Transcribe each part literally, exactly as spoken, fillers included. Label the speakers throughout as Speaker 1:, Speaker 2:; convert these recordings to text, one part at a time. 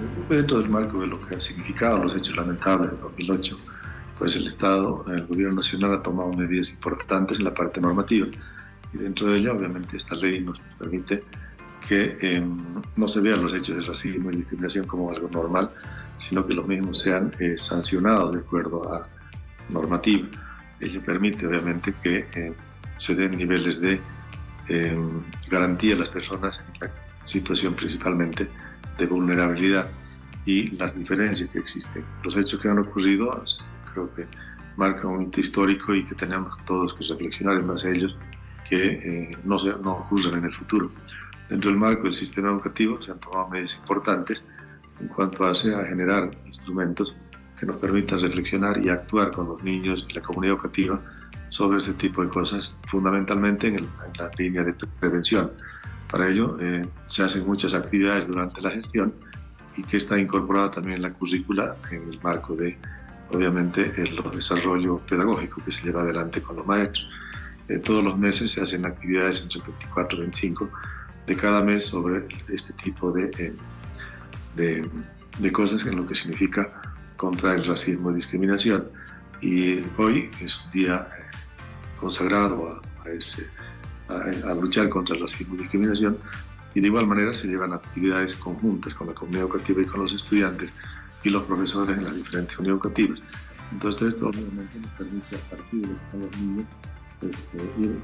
Speaker 1: Dentro del marco de lo que han significado los hechos lamentables de dos mil ocho, pues el Estado, el Gobierno Nacional ha tomado medidas importantes en la parte normativa y dentro de ella obviamente esta ley nos permite que eh, no se vean los hechos de racismo y discriminación como algo normal, sino que los mismos sean eh, sancionados de acuerdo a normativa. Ello permite obviamente que eh, se den niveles de eh, garantía a las personas en la situación principalmente de vulnerabilidad y las diferencias que existen. Los hechos que han ocurrido creo que marcan un hito histórico y que tenemos todos que reflexionar en base a ellos, que eh, no, se, no ocurran en el futuro. Dentro del marco del sistema educativo se han tomado medidas importantes en cuanto hace a generar instrumentos que nos permitan reflexionar y actuar con los niños y la comunidad educativa sobre ese tipo de cosas, fundamentalmente en, el, en la línea de prevención. Para ello eh, se hacen muchas actividades durante la gestión y que está incorporada también en la currícula en el marco de, obviamente, el desarrollo pedagógico que se lleva adelante con los maestros. Eh, todos los meses se hacen actividades entre veinticuatro y veinticinco de cada mes sobre este tipo de, eh, de, de cosas en lo que significa contra el racismo y discriminación. Y hoy es un día eh, consagrado a, a, ese, a, a luchar contra el racismo y discriminación, y de igual manera se llevan actividades conjuntas con la comunidad educativa y con los estudiantes y los profesores en las diferentes unidades educativas. Entonces esto obviamente nos permite, a partir de lo que son los niños, pues, eh, ir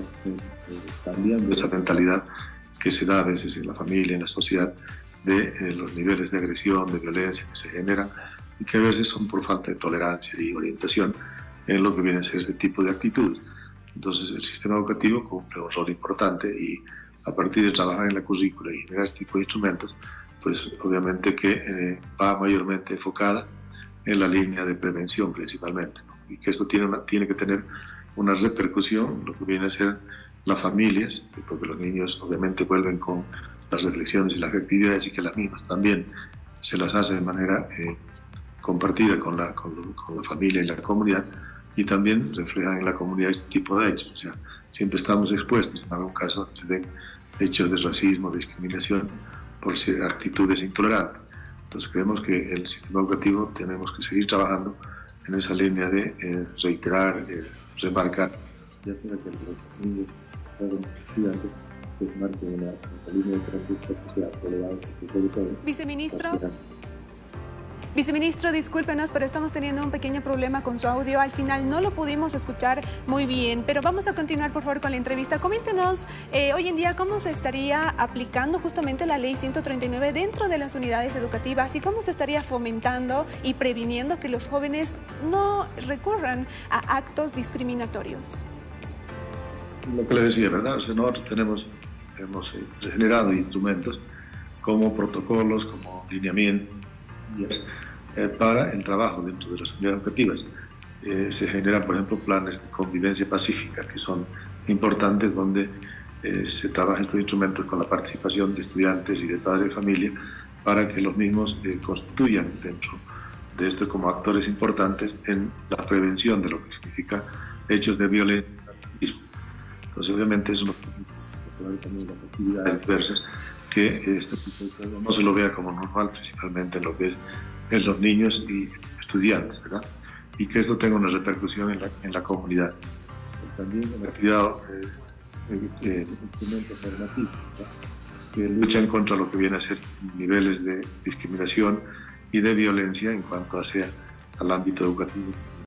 Speaker 1: eh, cambiando esa mentalidad que se da a veces en la familia, en la sociedad, de eh, los niveles de agresión, de violencia que se generan y que a veces son por falta de tolerancia y orientación en lo que viene a ser este tipo de actitudes. Entonces el sistema educativo cumple un rol importante y a partir de trabajar en la currícula y generar este tipo de instrumentos, pues obviamente que eh, va mayormente enfocada en la línea de prevención principalmente, ¿no? Y que esto tiene, una, tiene que tener una repercusión en lo que viene a ser las familias, porque los niños obviamente vuelven con las reflexiones y las actividades y que las mismas también se las hace de manera eh, compartida con la, con, con la familia y la comunidad, y también reflejan en la comunidad este tipo de hechos. O sea, siempre estamos expuestos en algún caso a que se den hechos de racismo, de discriminación por actitudes intolerantes. Entonces creemos que el sistema educativo tenemos que seguir trabajando en esa línea de eh, reiterar, eh, remarcar, ya sea que los niños jóvenes estudiantes pues marquen una, una línea de conducta que sea tolerante, que sobre todo.
Speaker 2: Viceministro. Viceministro, discúlpenos, pero estamos teniendo un pequeño problema con su audio. Al final no lo pudimos escuchar muy bien, pero vamos a continuar, por favor, con la entrevista. Coméntenos, eh, hoy en día, cómo se estaría aplicando justamente la ley ciento treinta y nueve dentro de las unidades educativas y cómo se estaría fomentando y previniendo que los jóvenes no recurran a actos discriminatorios.
Speaker 1: Lo que le decía, ¿verdad? O sea, nosotros tenemos, hemos eh, generado instrumentos como protocolos, como lineamientos, Eh, para el trabajo dentro de las unidades educativas. Eh, se generan, por ejemplo, planes de convivencia pacífica que son importantes, donde eh, se trabaja estos instrumentos con la participación de estudiantes y de padres de familia para que los mismos eh, constituyan dentro de esto como actores importantes en la prevención de lo que significa hechos de violencia. Entonces, obviamente, eso nos puede también las actividades diversas, que este tipo de cosas no se lo vea como normal, principalmente en lo que es en los niños y estudiantes, ¿verdad? Y que esto tenga una repercusión en la, en la comunidad. También en la actividad eh, eh, instrumentos normativos, ¿verdad?, que luchan contra lo que viene a ser niveles de discriminación y de violencia en cuanto hacia al ámbito educativo.